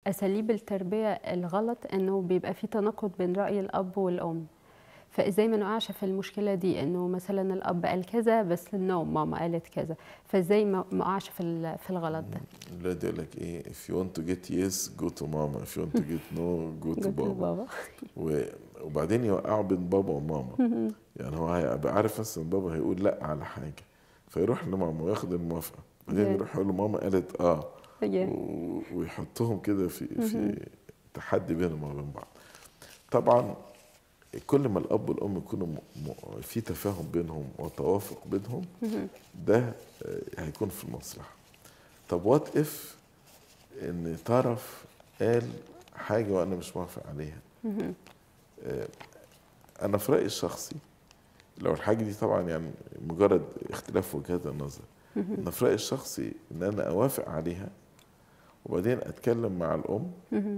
اساليب التربيه الغلط انه بيبقى في تناقض بين راي الاب والام. فازاي ما نقعش في المشكله دي، انه مثلا الاب قال كذا بس نو ماما قالت كذا، فازاي ما اقعش في الغلط ده. الولاد يقول لك ايه if you want to get yes go to mama if you want to get no go to قلت بابا. لبابا. وبعدين يوقعوا بين بابا وماما. يعني هو هيبقى عارف مثلا بابا هيقول لا على حاجه، فيروح لماما وياخد الموافقه، بعدين يروح يقول له ماما قالت اه، ويحطهم كده في تحدي بينهم وبين بعض. طبعا كل ما الاب والام يكونوا في تفاهم بينهم وتوافق بينهم، ده هيكون في المصلحه. طب وات اف ان طرف قال حاجه وانا مش موافق عليها؟ انا في رايي الشخصي لو الحاجه دي طبعا يعني مجرد اختلاف وجهات النظر، انا في رايي الشخصي ان انا اوافق عليها وبعدين اتكلم مع الام،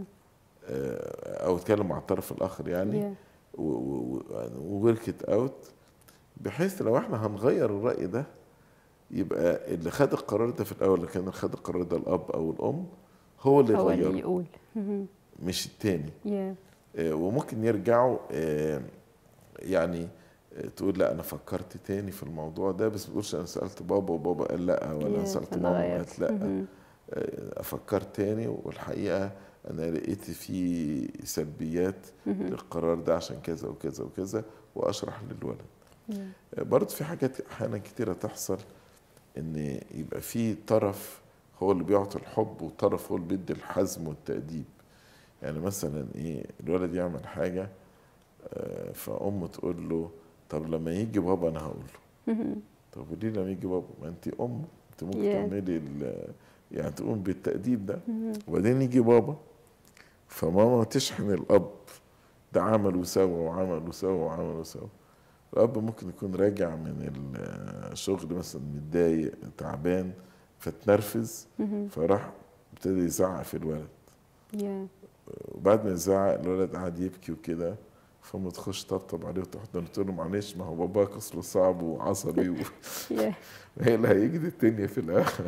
او اتكلم مع الطرف الاخر يعني، وورك ات اوت، بحيث لو احنا هنغير الراي ده يبقى اللي خد القرار ده في الاول، اللي كان خد القرار ده الاب او الام، هو اللي هو اللي يغيره يقول. مش التاني. yeah. وممكن يرجعوا يعني تقول لا انا فكرت تاني في الموضوع ده، بس ما تقولش انا سالت بابا وبابا قال لا، ولا انا سالت ماما وقالت لا. افكر تاني، والحقيقه انا لقيت فيه سلبيات للقرار ده عشان كذا وكذا وكذا، واشرح للولد. برضه في حاجات احيانا كتيره تحصل ان يبقى في طرف هو اللي بيعطي الحب وطرف هو اللي بيدي الحزم والتأديب. يعني مثلا ايه، الولد يعمل حاجه فأمه تقول له طب لما يجي بابا انا هقول له. طب وليه لما يجي بابا؟ ما انت ام، انت ممكن تعملي يعني تقوم بالتأديب ده. وبعدين يجي بابا، فماما تشحن الاب، ده عمل وسوى وعمل وسوى وعمل وسوى. الاب ممكن يكون راجع من الشغل مثلا متضايق تعبان فتنرفز، فراح ابتدى يزعق في الولد. وبعد ما يزعق الولد قعد يبكي وكده، فما تخش طبطب عليه وتحضن تقول له معلش ما هو باباك اصله صعب وعصبي هي اللي هيجي الدنيا في الاخر.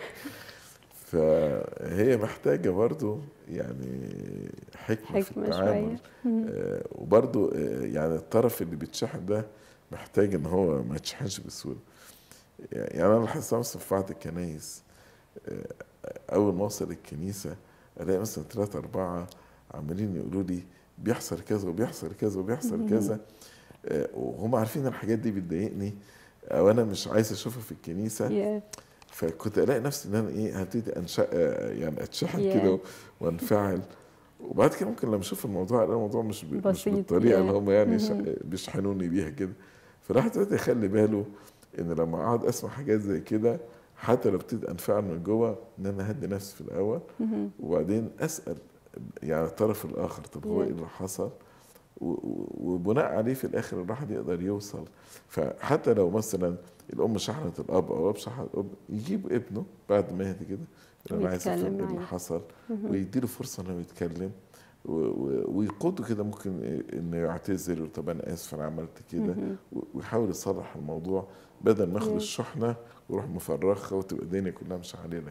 فهي محتاجه برضو يعني حكمه في التعامل. وبرضو يعني الطرف اللي بيتشحن ده محتاج ان هو ما يتشحنش بسهوله. يعني انا لاحظت مثلا في بعض الكنايس اول ما اوصل الكنيسه الاقي مثلا 3 4 عمالين يقولوا لي بيحصل كذا وبيحصل كذا وبيحصل كذا، وهم عارفين الحاجات دي بتضايقني او انا مش عايز اشوفها في الكنيسه. فكنت الاقي نفسي ان انا ايه هبتدي يعني اتشحن كده وانفعل. وبعد كده ممكن لما اشوف الموضوع الاقي الموضوع مش بالطريقه اللي هم يعني بيشحنوني بيها كده. فالواحد ابتدى يخلي باله ان لما اقعد اسمع حاجات زي كده حتى لو ابتدي انفعل من جوه، ان انا اهدي نفسي في الاول وبعدين اسال يعني الطرف الاخر طب هو ايه اللي حصل، وبناء عليه في الاخر الواحد يقدر يوصل. فحتى لو مثلا الام شحنت الاب او الاب شحن الاب، يجيب ابنه بعد ما يهدي كده انا عايز افهم ايه اللي حصل، ويديله فرصه انه يتكلم ويقوده كده، ممكن انه يعتذر طب انا اسف انا عملت كده، ويحاول يصلح الموضوع بدل ما ياخد الشحنه ويروح مفرخها وتبقى الدنيا كلها مش علينا